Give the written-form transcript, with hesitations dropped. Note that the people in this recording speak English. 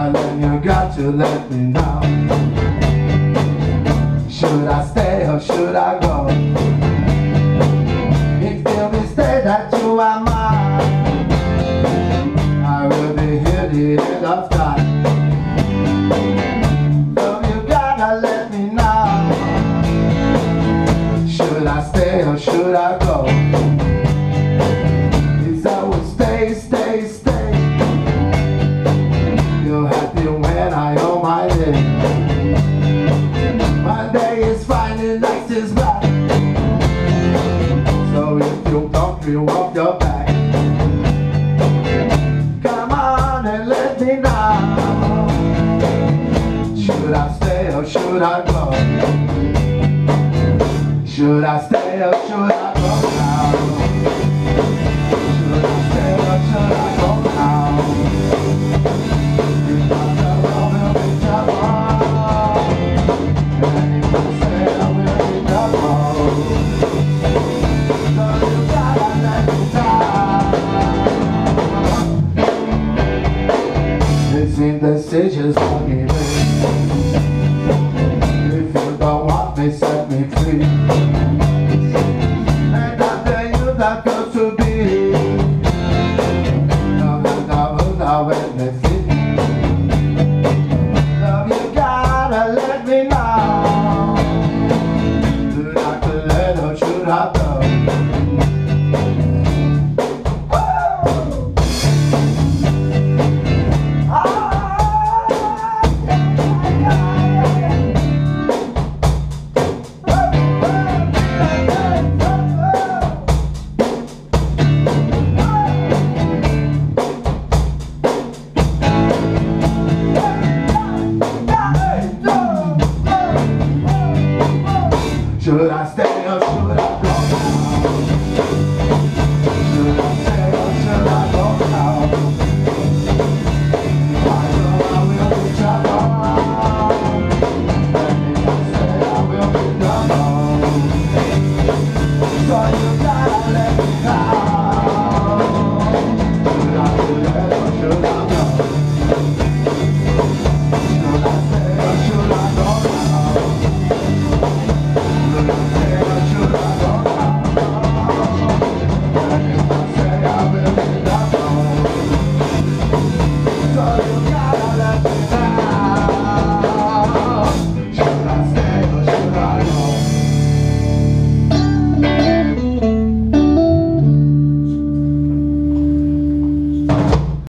Darling, you got to let me know. Should I stay or should I go? If you stay that you are mine, I will be here the end of time. So you gotta let me know. Should I stay or should I go? If I would stay, stay, stay, you're happy when I owe my day. My day is fine and night is black. So if you don't feel off your back, come on and let me know. Should I stay or should I go? Should I stay or should I go now? Should I stay or should I go now? If I tell will be trouble, and if I say I will be trouble, so you gotta let me down. It's in the stages for giving. If you don't want me, set me free.